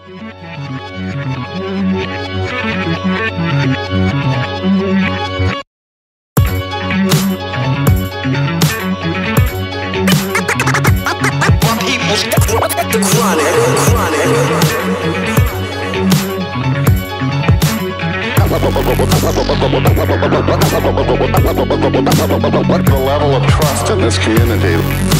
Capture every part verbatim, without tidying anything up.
The level of trust in this community.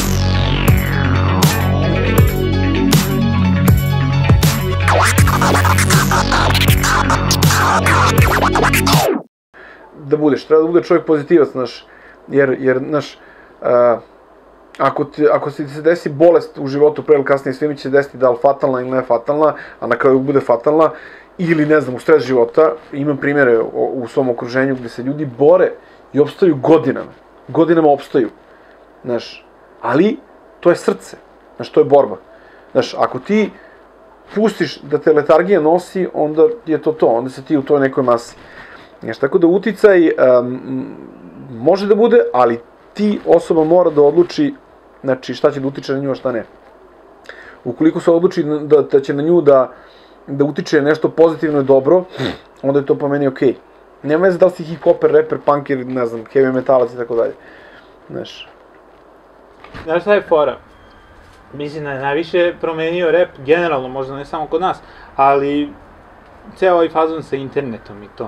Da budeš, treba da bude čovjek pozitivac, znaš, jer, jer, znaš, uh, ako, ti, ako se ti se desi bolest u životu pre ili kasnije, svima će se desiti da li fatalna ili ne fatalna, a na kraju bude fatalna, ili, ne znam, u stres života, imam primjere u, u svom okruženju gde se ljudi bore i opstaju godinama, godinama opstaju, znaš, ali to je srce, znaš, to je borba, znaš, ako ti pustiš da te letargija nosi, onda je to to, onda se ti u toj nekoj masi. Znaš, tako da uticaj um, može da bude, ali ti osoba mora da odluči, znači, šta će da utiče na nju, a šta ne. Ukoliko se odluči da, da će na nju da, da utiče nešto pozitivno i dobro, onda je to po meni okej. Nema veze da li si hip-hoper, rapper, punker, ne znam, heavy metalac i tako dalje. Znaš. Znaš šta je fora? Mislim da je najviše promenio rap, generalno, možda ne samo kod nas, ali ceo ovaj fazon sa internetom i to.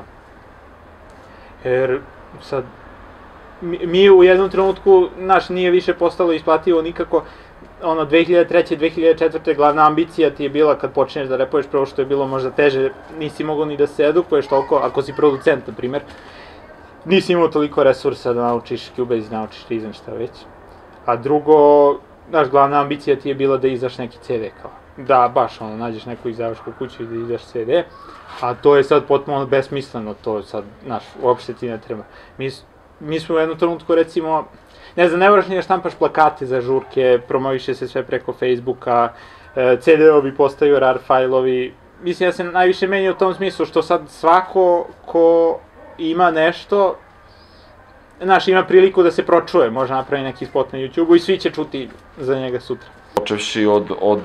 Jer sad, mi, mi u jednom trenutku, naš nije više postalo isplativo nikako, ono, dve hiljade treće. dve hiljade četvrte. glavna ambicija ti je bila kad počneš da repuješ, prvo što je bilo možda teže, nisi mogao ni da se edukuješ toliko, ako si producent, na primer, nisi imao toliko resursa da naučiš Cubase, da naučiš Reason, šta već. A drugo, znaš, glavna ambicija ti je bila da izdaš neki ce de, kao. Da, baš, ono, nađeš neku izdavačku kuću i da izdaš ce de, a to je sad potpuno besmisleno, to sad, znaš, uopšte ti ne treba. Mi, mi smo u jednom trenutku, recimo, ne znam, ne moraš ni da štampaš plakate za žurke, promoviše se sve preko Facebooka, ce de-ovi postaju rar fajlovi. Mislim, ja se najviše meni u tom smislu što sad svako ko ima nešto, znaš, ima priliku da se pročuje, može napravi neki spot na YouTube-u i svi će čuti za njega sutra. Počevši od, od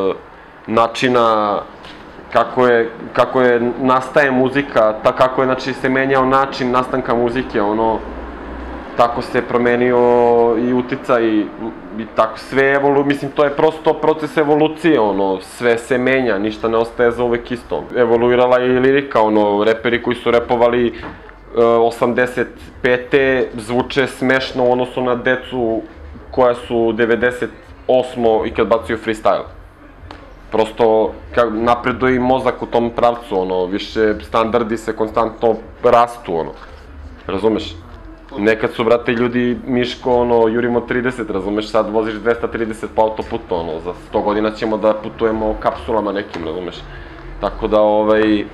načina kako je, kako je nastaje muzika, ta, kako je, znači, se menjao način nastanka muzike, ono, tako se promenio i uticaj i, i tako sve evolu, mislim, to je prosto proces evolucije, ono, sve se menja, ništa ne ostaje za uvek isto. Evoluirala je i lirika, ono, reperi koji su repovali osamdeset pete zvuče smešno u odnosu na decu koja su devedeset osme i kad bacuju freestyle. Prosto napreduje i mozak u tom pravcu, ono, više standardi se konstantno rastu, ono, razumeš? Nekad su, brate, ljudi, Miško, ono, jurimo trideset, razumeš, sad voziš dvesta trideset po autoputu, ono, za sto godina ćemo da putujemo kapsulama nekim, razumeš? Tako da, ovaj,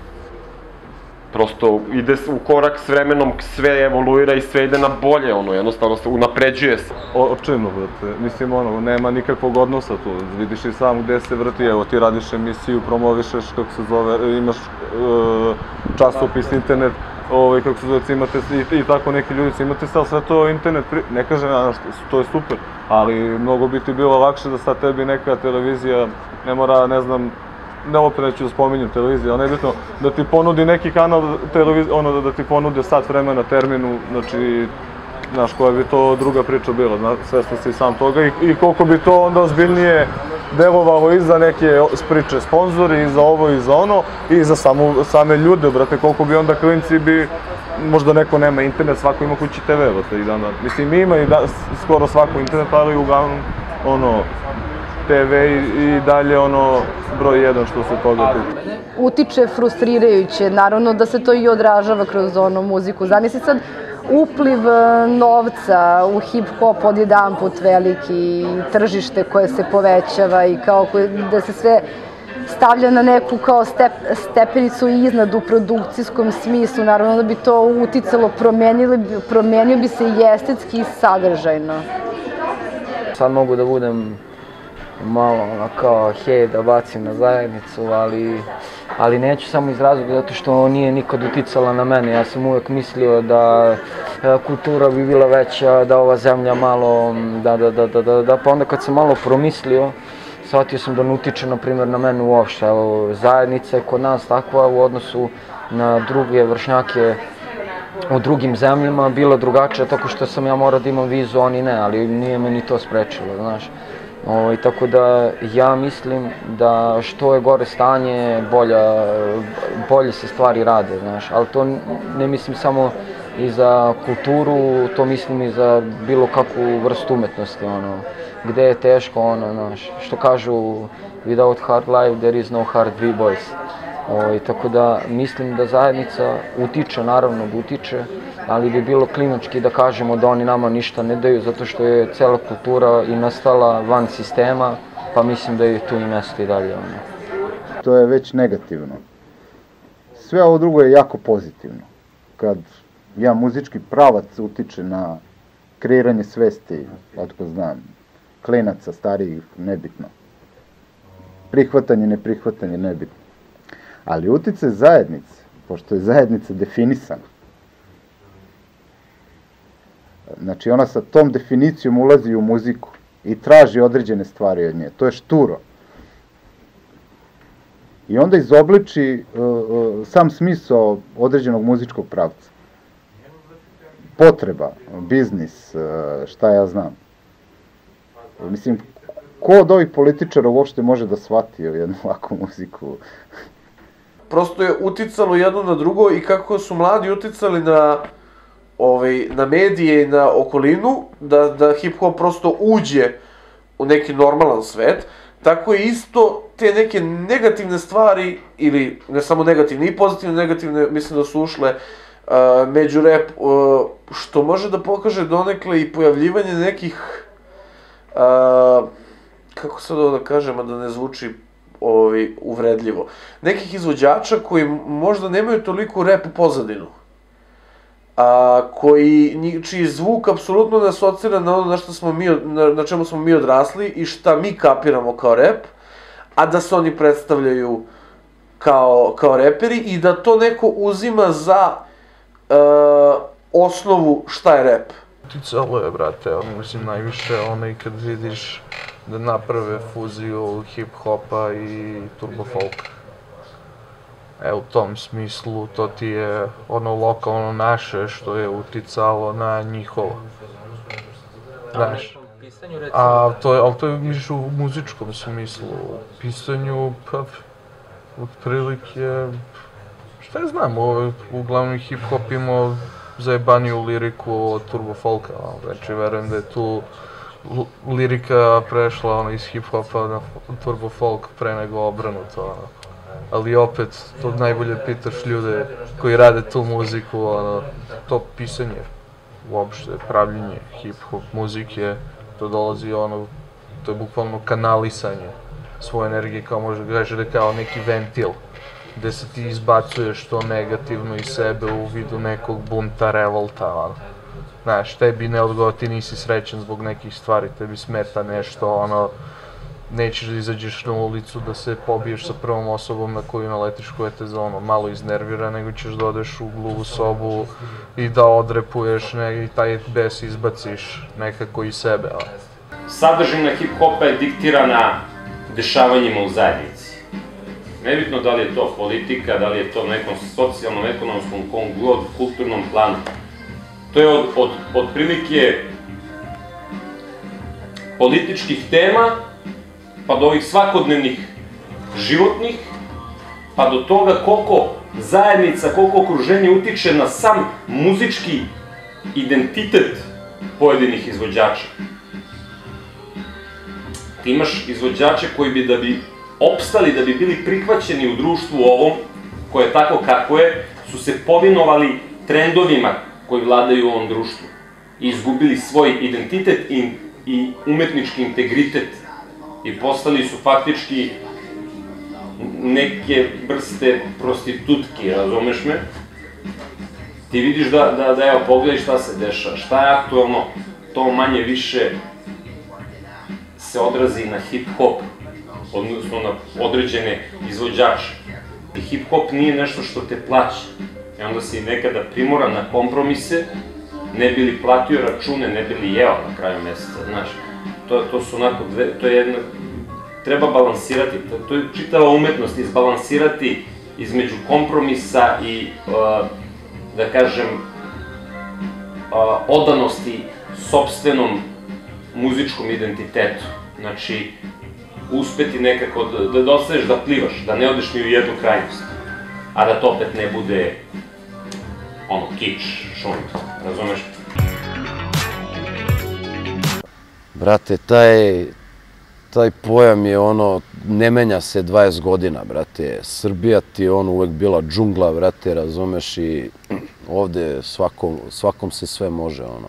prosto ide u korak s vremenom, sve evoluira i sve ide na bolje, ono, jednostavno se unapređuje se. Očajno, brate, mislim, ono, nema nikakvog odnosa tu, vidiš i sam gde se vrti, evo, ti radiš emisiju, promovišeš, kako se zove, imaš časopis, internet, ovaj, kako se zove, imate i tako neki ljudi, imate sad sve to internet, ne kažem, znaš, to je super, ali mnogo bi ti bilo lakše da sad tebi neka televizija ne mora, ne znam, ne opet neću da spominjem televiziju, ali nebitno, da ti ponudi neki kanal televizije, ono da ti ponude sat vremena terminu, znači, znaš, koja bi to druga priča bila, svestan si sam toga i koliko bi to onda ozbiljnije delovalo i za neke priče sponzori, i za ovo, i za ono, i za same ljude, brate, koliko bi onda klinci bi, možda neko nema internet, svako ima kući te ve, brate, i dan dan. Mislim, ima i skoro svako internet, ali uglavnom, ono, te ve i dalje, ono, broj jedan što se toga tiče. Utiče frustrirajuće, naravno da se to i odražava kroz ono muziku. Zamisli sad upliv novca u hip-hop odjedan put veliki, tržište koje se povećava i kao da se sve stavlja na neku kao stepenicu iznad u produkcijskom smislu, naravno da bi to uticalo, promenio bi se i estetski i sadržajno. Sad mogu da budem malo ono kao hej da bacim na zajednicu, ali ali neću samo iz razloga zato što nije nikad uticala na mene. Ja sam uvek mislio da kultura bi bila veća, da ova zemlja malo, da, da, da, da, da, pa onda kad sam malo promislio, shvatio sam da ne utiče, na primjer, na mene uopšte. Evo, zajednica je kod nas takva u odnosu na druge vršnjake u drugim zemljama bila drugačija, tako što sam ja morao da imam vizu, oni ne, ali nije me ni to sprečilo, znaš. O, tako da ja mislim da što je gore stanje, bolja, bolje se stvari rade, znaš, ali to ne mislim samo i za kulturu, to mislim i za bilo kakvu vrstu umetnosti, ono, gde je teško, ono, znaš, što kažu, without hard life there is no hard b-boys. O, tako da mislim da zajednica utiče, naravno da utiče, ali bi bilo klinički da kažemo da oni nama ništa ne daju, zato što je cela kultura i nastala van sistema, pa mislim da je tu i mesto i dalje. Ono. To je već negativno. Sve ovo drugo je jako pozitivno. Kad jedan muzički pravac utiče na kreiranje svesti, otko znam, klinaca, starijih, nebitno. Prihvatanje, neprihvatanje, nebitno. Ali uticaj zajednice, pošto je zajednica definisana, znači ona sa tom definicijom ulazi u muziku i traži određene stvari od nje, to je šturo. I onda izobliči uh, uh, sam smisao određenog muzičkog pravca. Potreba, biznis, uh, šta ja znam. Mislim, ko od ovih političara uopšte može da shvati jednu ovakvu muziku? Prosto je uticalo jedno na drugo i kako su mladi uticali na, ovaj, na medije i na okolinu, da, da hip-hop prosto uđe u neki normalan svet, tako je isto te neke negativne stvari, ili ne samo negativne, i pozitivne, negativne, mislim da su ušle uh, među rap, uh, što može da pokaže donekle i pojavljivanje nekih, uh, kako sad ovo da kažemo, da ne zvuči Ovaj, uvredljivo. Nekih izvođača koji možda nemaju toliko rap pozadinu, a koji, čiji zvuk apsolutno ne asocira na ono na, što smo mi, na, na čemu smo mi odrasli i šta mi kapiramo kao rap, a da se oni predstavljaju kao, kao reperi i da to neko uzima za uh, osnovu šta je rap. Uticalo je, brate, mislim, najviše onaj kad vidiš da naprave fuziju hip-hopa i turbo-folka. E, u tom smislu, to ti je ono lokalno naše što je uticalo na njihovo. Znaš, a to je, ali to je miš u muzičkom smislu, u pisanju, pa, otprilike, šta je znam, uglavnom hip-hop imao zajebaniju liriku od turbo-folka, znači verujem da je tu lirika prešla ono, iz hip-hopa na turbo-folk pre nego obrnuto, ono. Ali opet, to najbolje pitaš ljude koji rade tu muziku, ono, to pisanje, uopšte pravljenje hip-hop muzike, to dolazi ono, to je bukvalno kanalisanje svoje energije, kao može da kažeš da je kao neki ventil, gde se ti izbacuješ to negativno iz sebe u vidu nekog bunta, revolta, ono. Znaš, tebi ne odgovor, ti nisi srećan zbog nekih stvari, tebi smeta nešto, ono, nećeš da izađeš na ulicu da se pobiješ sa prvom osobom na koju naletiš koja te za ono malo iznervira, nego ćeš da odeš u gluvu sobu i da odrepuješ ne, i taj bes izbaciš nekako iz sebe. A. Sadržina hip-hopa je diktirana dešavanjima u zajednici. Nebitno da li je to politika, da li je to u nekom socijalnom, ekonomskom, kom god, kulturnom planu. To je od, od, od prilike političkih tema, pa do ovih svakodnevnih životnih, pa do toga koliko zajednica, koliko okruženje utiče na sam muzički identitet pojedinih izvođača. Ti imaš izvođače koji bi da bi opstali, da bi bili prihvaćeni u društvu ovom, koje je tako kako je, su se povinovali trendovima koji vladaju u ovom društvu i izgubili svoj identitet i, i umetnički integritet i postali su faktički neke vrste prostitutki, razumeš me? Ti vidiš da, da, da evo, pogledaj šta se dešava, šta je aktualno, to manje više se odrazi na hip-hop, odnosno na određene izvođače. I hip-hop nije nešto što te plaća. I onda si nekada primoran na kompromise, ne bi li platio račune, ne bi li jeo na kraju meseca, znaš. To, to su onako dve, to je jedna treba balansirati, to, to je čitava umetnost, izbalansirati između kompromisa i, uh, da kažem, uh, odanosti sopstvenom muzičkom identitetu. Znači, uspeti nekako da, da ostaneš da plivaš, da ne odeš ni u jednu krajnost, a da to opet ne bude ono, kič, šund, razumeš? Brate, taj, taj pojam je ono, ne menja se dvadeset godina, brate. Srbija ti je ono uvek bila džungla, brate, razumeš, i ovde svakom, svakom se sve može, ono.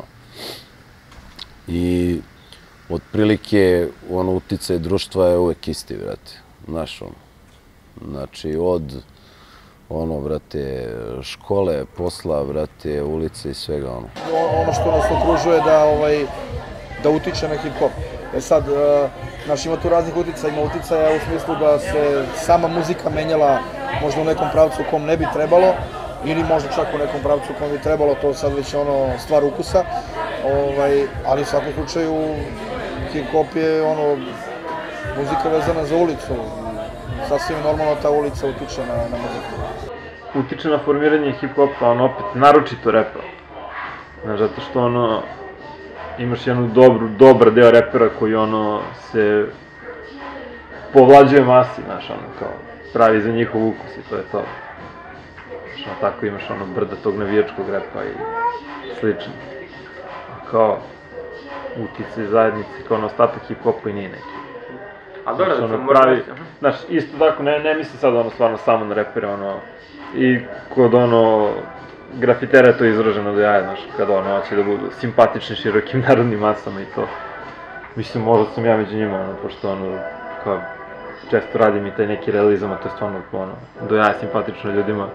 I otprilike, ono, uticaj društva je uvek isti, brate, znaš, ono. Znači, od, ono, brate, škole, posla, brate, ulice i svega, ono. Ono što nas okružuje da, ovaj, da utiče na hip-hop. E sad, znaš, ima tu raznih uticaja, ima uticaja u smislu da se sama muzika menjala možda u nekom pravcu u kom ne bi trebalo, ili možda čak u nekom pravcu u kom bi trebalo, to sad već ono stvar ukusa, ovaj, ali u svakom slučaju hip-hop je ono, muzika vezana za ulicu, sasvim normalno ta ulica utiče na, na muziku. Utiče na formiranje hip-hopa, ono opet, naročito repa. Znaš, zato što ono, imaš jednu dobru, dobar deo repera koji ono se povlađuje masi, znaš, ono, kao, pravi za njihov ukus i to je to. Znaš, ono, tako imaš ono brda tog navijačkog repa i slično. A kao, uticaj zajednice, kao ono ostatak hip-hopa i nije neki. A dobro, znaš, da ono, sam pravi, znaš, isto tako, ne, ne misli sad ono stvarno samo na repere, ono, i kod ono, grafitera je to izraženo do jaja, znaš, kada ono hoće da budu simpatični širokim narodnim masama i to. Mislim, možda sam ja među njima, ono, pošto ono, kao, često radim i taj neki realizam, a to je stvarno, ono, do jaja simpatično ljudima.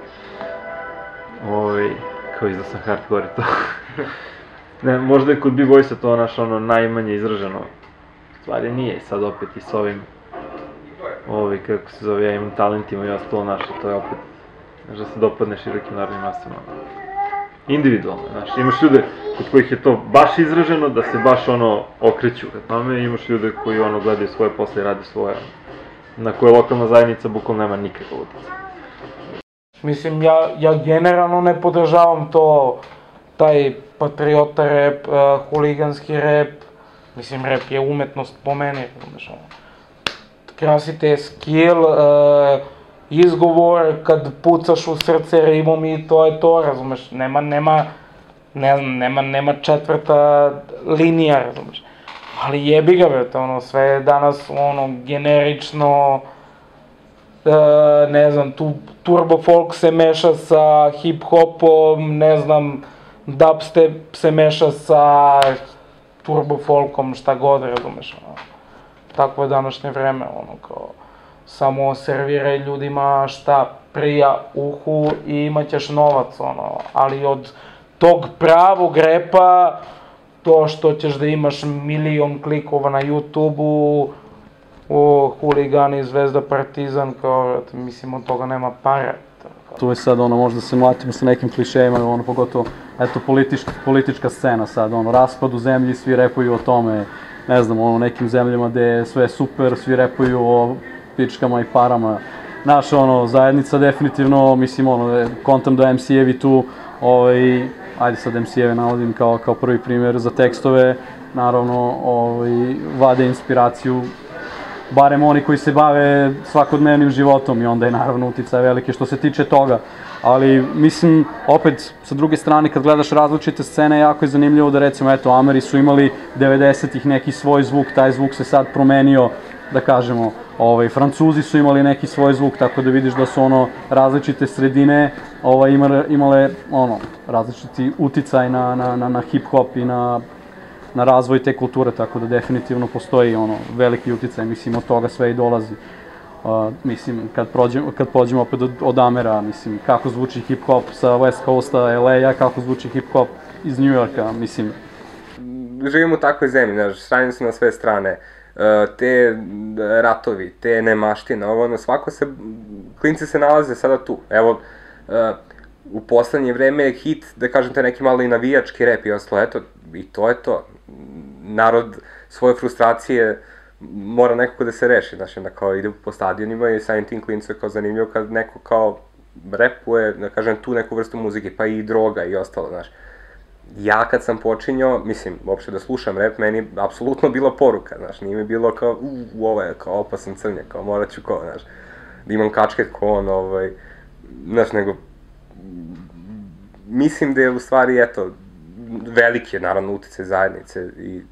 Ovaj, kao izdao sam hardcore i to. Ne, možda je kod B-Boysa to, naš, ono, najmanje izraženo. Stvari nije, sad opet i s ovim, ovaj, kako se zove, ja imam talentima i ostalo naše, to je opet, znaš, da se dopadne širokim narodnim masama. Individualno, znaš, imaš ljude kod kojih je to baš izraženo, da se baš ono okreću ka tome, i imaš ljude koji ono gledaju svoje posle i radi svoje, na koje lokalna zajednica bukvalno nema nikakav utjecaj. Mislim, ja, ja generalno ne podržavam to, taj patriota rap, uh, huliganski rap, mislim, rap je umetnost po meni, znaš, ono, krasite je skill, uh, izgovor, kad pucaš u srce rimom i to je to, razumeš, nema, nema, ne znam, nema, nema četvrta linija, razumeš. Ali jebi ga, brate, ono, sve je danas, ono, generično, e, ne znam, tu turbo folk se meša sa hip-hopom, ne znam, dubstep se meša sa turbo folkom, šta god, razumeš, ono. Takvo je današnje vreme, ono, kao, samo serviraj ljudima šta prija uhu i imaćeš novac, ono, ali od tog pravog repa, to što ćeš da imaš milion klikova na YouTube-u, o, huligani, Zvezda, Partizan, kao, mislim, od toga nema pare. Tu je sad, ono, možda se mlatimo sa nekim klišejima, ono, pogotovo, eto, politička, politička scena sad, ono, raspad u zemlji, svi repuju o tome, ne znam, ono, nekim zemljama gde je sve super, svi repuju o pičkama i parama. Naša, ono, zajednica definitivno, mislim, ono, kontam da em ce-evi tu, ovaj, ajde sad em ce-eve navodim kao, kao prvi primjer za tekstove, naravno, ovaj, vade inspiraciju, barem oni koji se bave svakodnevnim životom, i onda je naravno uticaj velike što se tiče toga. Ali, mislim, opet, sa druge strane, kad gledaš različite scene, jako je zanimljivo da, recimo, eto, Ameri su imali devedesetih neki svoj zvuk, taj zvuk se sad promenio, da kažemo, ovaj, Francuzi su imali neki svoj zvuk, tako da vidiš da su, ono, različite sredine, ovaj, imale, imale, ono, različiti uticaj na, na, na, na hip-hop i na, na razvoj te kulture, tako da definitivno postoji, ono, veliki uticaj, mislim, od toga sve i dolazi. Uh, mislim, kad, prođemo, kad pođemo opet od, od Amera, mislim, kako zvuči hip-hop sa West Coasta, el ej-a, kako zvuči hip-hop iz New Yorka, mislim. Živimo u takvoj zemlji, znaš, sranjeni su na sve strane. Uh, te ratovi, te nemaštine, ovo, ono, svako se, klinci se nalaze sada tu. Evo, uh, u poslednje vreme je hit, da kažem te, neki malo i navijački rap i ostalo, eto, i to je to. Narod svoje frustracije mora nekako da se reši, znači, onda kao ide po stadionima i samim tim klincima kao zanimljivo kad neko kao repuje, da kažem, tu neku vrstu muzike, pa i droga i ostalo, znaš. Ja kad sam počinjao, mislim, uopšte da slušam rap, meni je apsolutno bila poruka, znaš, nije mi bilo kao, u, ovo je kao opasan crnjak, kao morat ću kao, znaš, da imam kačket ko on, ovaj, znaš, nego, mislim da je u stvari, eto, veliki je, naravno, uticaj zajednice i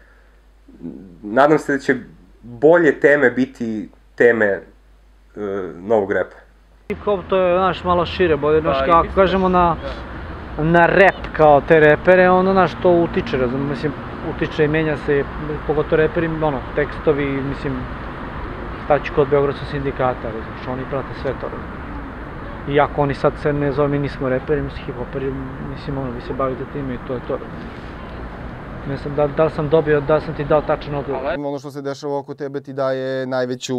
nadam se da će bolje teme biti teme uh, novog repa. Hip-hop to je, znaš, malo šire, bolje, znaš, kako kažemo na, na rap kao te repere, ono, znaš, to utiče, razum, mislim, utiče i menja se, pogotovo reperi, ono, tekstovi, mislim, staći kod Beogradskog sindikata, razumiješ, oni prate sve to, razumiješ. Iako oni sad se ne zove, mi nismo reperi, mi smo hip-hoperi, mislim, ono, vi se bavite time i to je to, razumiješ. Ne znam, da, da li sam dobio, da li sam ti dao tačan odgovor. Ono što se dešava oko tebe ti daje najveću,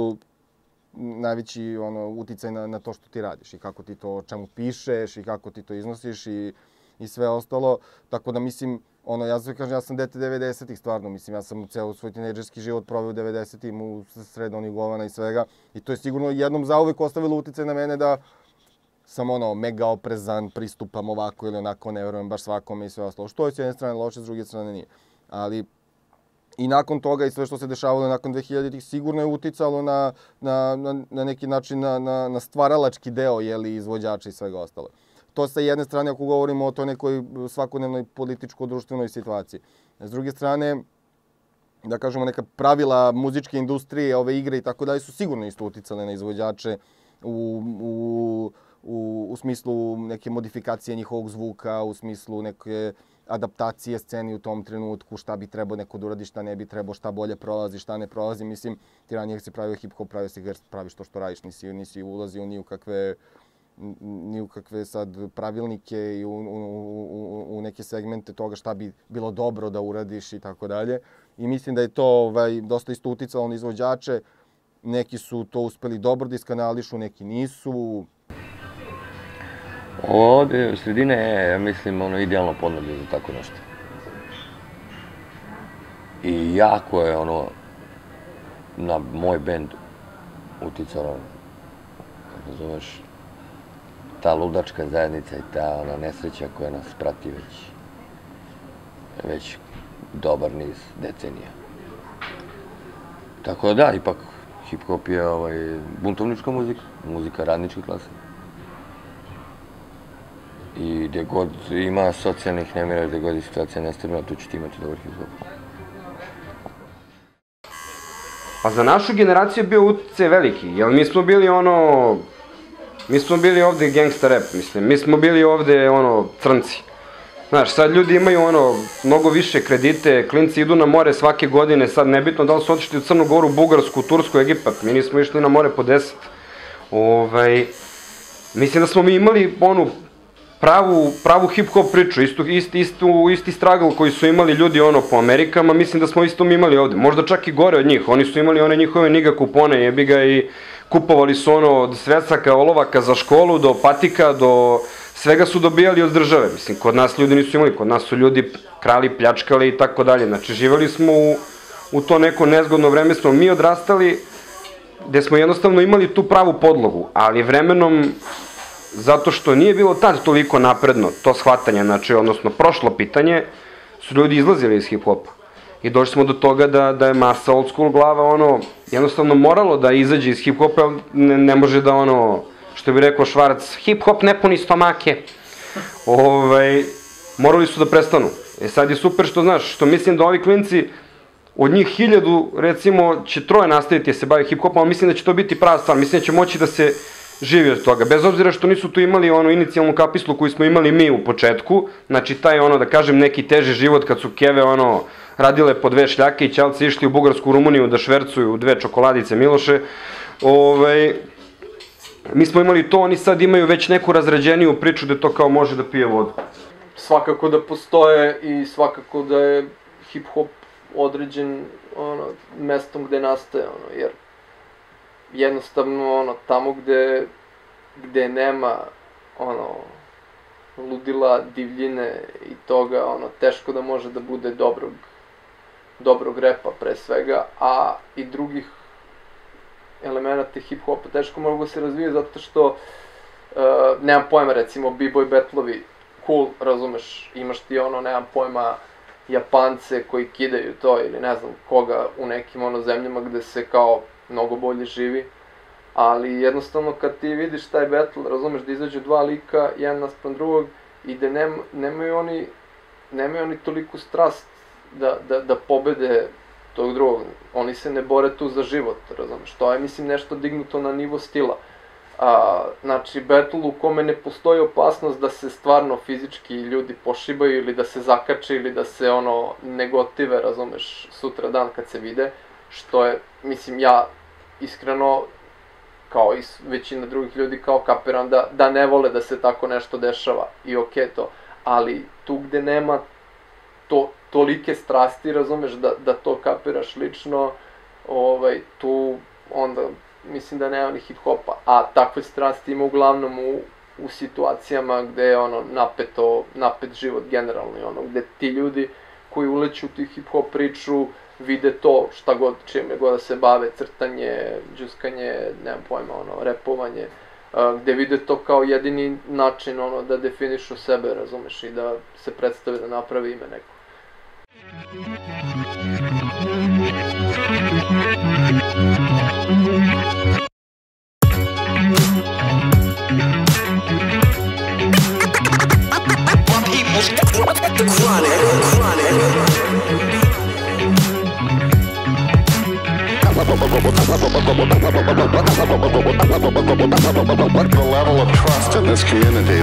najveći ono, uticaj na, na to što ti radiš i kako ti to, o čemu pišeš i kako ti to iznosiš i, i sve ostalo. Tako da mislim, ono, ja sve kažem, ja sam dete devedesetih stvarno, mislim, ja sam ceo svoj tinejdžerski život proveo u devedesetim u sred onih govana i svega. I to je sigurno jednom zauvek ostavilo uticaj na mene da sam ono mega oprezan, pristupam ovako ili onako, ne verujem baš svakome i sve ostalo. Što je s jedne strane loše, s druge strane nije. Ali i nakon toga i sve što se dešavalo nakon dvehiljaditih sigurno je uticalo na, na, na, na neki način na, na, na stvaralački deo jeli, izvođača i svega ostalo. To sa jedne strane ako govorimo o toj nekoj svakodnevnoj političko-društvenoj situaciji. S druge strane, da kažemo neka pravila muzičke industrije, ove igre i tako dalje su sigurno isto uticale na izvođače u, u U, u smislu neke modifikacije njihovog zvuka, u smislu neke adaptacije sceni u tom trenutku, šta bi trebao neko da uradi, šta ne bi trebao, šta bolje prolazi, šta ne prolazi. Mislim, ti ranije si pravio hip-hop, pravio si ga jer praviš to što radiš, nisi, nisi ulazio ni u kakve, ni u kakve sad pravilnike i u, u, u, u neke segmente toga šta bi bilo dobro da uradiš i tako dalje. I mislim da je to ovaj, dosta isto uticalo na izvođače. Neki su to uspeli dobro da iskanališu, neki nisu. Ovdje u sredine je, ja mislim, ono, idealno podneblje za tako nešto. I jako je, ono, na moj bend uticalo, kako razumeš, ta ludačka zajednica i ta, ona, nesreća koja nas prati već, već dobar niz decenija. Tako da, ipak, hip-hop je, ovaj, buntovnička muzika, muzika radničke klase. I gdje god ima socijalnih nemira, gdje god je situacija nestabilna, tu ćete imati dobar hip-hop. Pa za našu generaciju je bio utjecaj veliki, jer mi smo bili ono... Mi smo bili ovde gangsta rap, mislim, mi smo bili ovde, ono, crnci. Znaš, sad ljudi imaju, ono, mnogo više kredite, klinci idu na more svake godine, sad nebitno da li su otišli u Crnu Goru, Bugarsku, Tursku, Egipat, mi nismo išli na more po deset. Ovaj... Mislim da smo mi imali, onu, pravu, pravu hip-hop priču, istu, isti, istu, isti struggle koji su imali ljudi ono po Amerikama, mislim da smo isto mi imali ovde. Možda čak i gore od njih, oni su imali one njihove niga kupone, jebi ga i kupovali su ono od svecaka, olovaka za školu, do patika, do... Svega su dobijali od države, mislim, kod nas ljudi nisu imali, kod nas su ljudi krali, pljačkali i tako dalje. Znači, živjeli smo u, u to neko nezgodno vreme, smo mi odrastali, gde smo jednostavno imali tu pravu podlogu, ali vremenom, zato što nije bilo tad toliko napredno to shvatanje, znači, odnosno, prošlo pitanje, su ljudi izlazili iz hip-hopa. I došli smo do toga da, da je masa old school glava, ono, jednostavno moralo da izađe iz hip-hopa, ne, ne može da, ono, što bi rekao Švarac, hip-hop ne puni stomake. Ovaj, morali su da prestanu. E sad je super što, znaš, što mislim da ovi klinci, od njih hiljadu, recimo, će troje nastaviti da se bavi hip-hopom, ali mislim da će to biti prava stvar, mislim da će moći da se živi od toga. Bez obzira što nisu tu imali ono inicijalnu kapislu koju smo imali mi u početku, znači taj ono, da kažem, neki teži život kad su keve ono radile po dve šljake i ćalci išli u Bugarsku, Rumuniju da švercuju dve čokoladice Miloše, ovaj, mi smo imali to, oni sad imaju već neku razrađeniju priču da to kao može da pije vodu. Svakako da postoje i svakako da je hip-hop određen ono, mestom gde nastaje, ono, jer jednostavno ono, tamo gde, gde nema ono, ludila, divljine i toga, ono, teško da može da bude dobrog dobrog repa pre svega, a i drugih elemenata hip-hopa teško mogu da se razvije zato što uh, nemam pojma, recimo b-boy battlovi, cool, razumeš, imaš ti ono, nemam pojma, Japance koji kidaju to ili ne znam koga u nekim ono zemljama gde se kao mnogo bolje živi, ali jednostavno kad ti vidiš taj battle, razumeš da izađu dva lika, jedan naspram drugog i da nem, nemaju oni nemaju oni toliku strast da, da, da pobede tog drugog, oni se ne bore tu za život, razumeš, to je mislim nešto dignuto na nivo stila. A, znači, battle u kome ne postoji opasnost da se stvarno fizički ljudi pošibaju ili da se zakače ili da se ono negotive, razumeš, sutra dan kad se vide, što je, mislim, ja iskreno, kao i većina drugih ljudi, kao kapiram da, da ne vole da se tako nešto dešava i okej okay to, ali tu gde nema to, tolike strasti, razumeš, da, da to kapiraš lično, ovaj, tu onda mislim da nema ni hip-hopa, a takve strasti ima uglavnom u, u situacijama gde je ono napeto, napet život generalno, ono, gde ti ljudi koji uleću u tu hip-hop priču vide to šta god, čime god da se bave, crtanje, džuskanje, nemam pojma, ono, repovanje, uh, gde vide to kao jedini način, ono, da definišu sebe, razumeš, i da se predstave, da naprave ime neko. The level of trust in this community.